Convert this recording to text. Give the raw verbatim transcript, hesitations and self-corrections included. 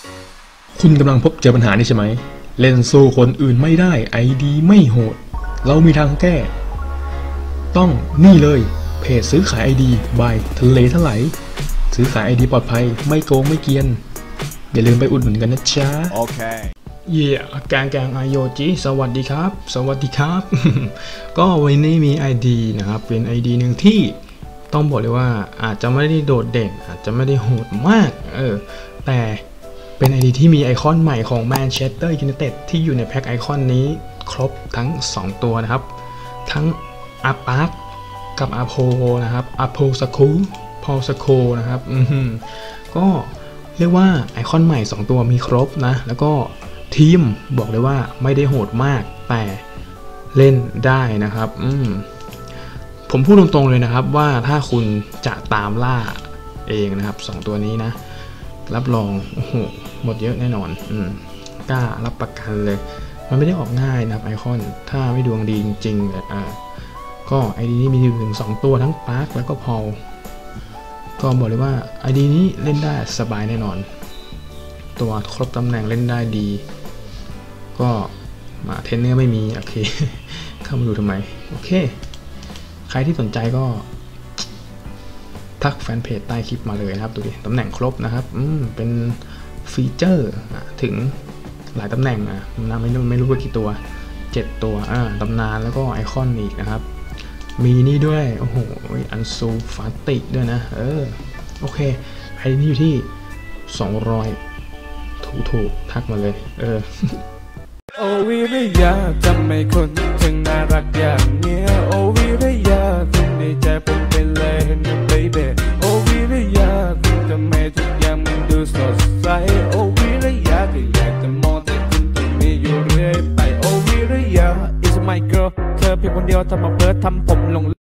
คุณกำลังพบเจอปัญหานี้ใช่ไหมเล่นสู้คนอื่นไม่ได้ ไอ ดี ไม่โหดเรามีทางแก้ต้องนี่เลยเพจซื้อขาย ไอ ดี บายทะเลทลายซื้อขาย ไอ ดี ปลอดภัยไม่โกงไม่เกียนอย่าลืมไปอุดหนุนกันนะจ๊ะโอเคเย่แกงแกงไอโยจิสวัสดีครับสวัสดีครับ ก็วันนี้มี ไอ ดี นะครับเป็น ไอ ดี หนึ่งที่ต้องบอกเลยว่าอาจจะไม่ได้โดดเด่นอาจจะไม่ได้โหดมากเออแต่เป็น ไอ ดี ที่มีไอคอนใหม่ของ Manchester United ที่อยู่ในแพ็คไอคอนนี้ครบทั้งสองตัวนะครับทั้งอาปาร์คกับอาโพนะครับอาโพสคูพอสโคนะครับอืมก็เรียกว่าไอคอนใหม่สองตัวมีครบนะแล้วก็ทีมบอกเลยว่าไม่ได้โหดมากแต่เล่นได้นะครับอืมผมพูดตรงๆเลยนะครับว่าถ้าคุณจะตามล่าเองนะครับสองตัวนี้นะรับรองโอ้โหหมดเยอะแน่นอนอืมกล้ารับประกันเลยมันไม่ได้ออกง่ายนะครับไอคอนถ้าไม่ดวงดีจริงๆอ่าก็ไอดีนี้มีอยู่ถึงสองตัวทั้งปาร์คแล้วก็พอลก็บอกเลยว่าไอดีนี้เล่นได้สบายแน่นอนตัวครบตำแหน่งเล่นได้ดีก็มาเทรนเนอร์ไม่มีโอเค เข้ามาดูทำไมโอเคใครที่สนใจก็ทักแฟนเพจใต้คลิปมาเลยนะครับดูดิตำแหน่งครบนะครับอืมเป็นฟีเจอร์ถึงหลายตำแหน่งอ่ะนะไม่รู้ไม่รู้ว่ากี่ตัวเจ็ดตัวอ่าตำนานแล้วก็ไอคอนอีกนะครับมีนี่ด้วยโอ้โหอันซูฟาติด้วยนะเออโอเคไอนี่อยู่ที่สองร้อยถูกถูกทักมาเลยเออโอวิริยาทำไมคนถึงน่ารักอย่างเนี้ยโอวิริยาคุณในใจผมเป็นเลยนะ baby โอวิริยาคุณทำไมทุกอย่างมันดูสดใสโอวิริยาก็อยากจะมองแต่คุณตรงนี้อยู่เรื่อยไปโอวิริยา is my girl เธอเพียงคนเดียวทำมาเพิร์ททำผมลง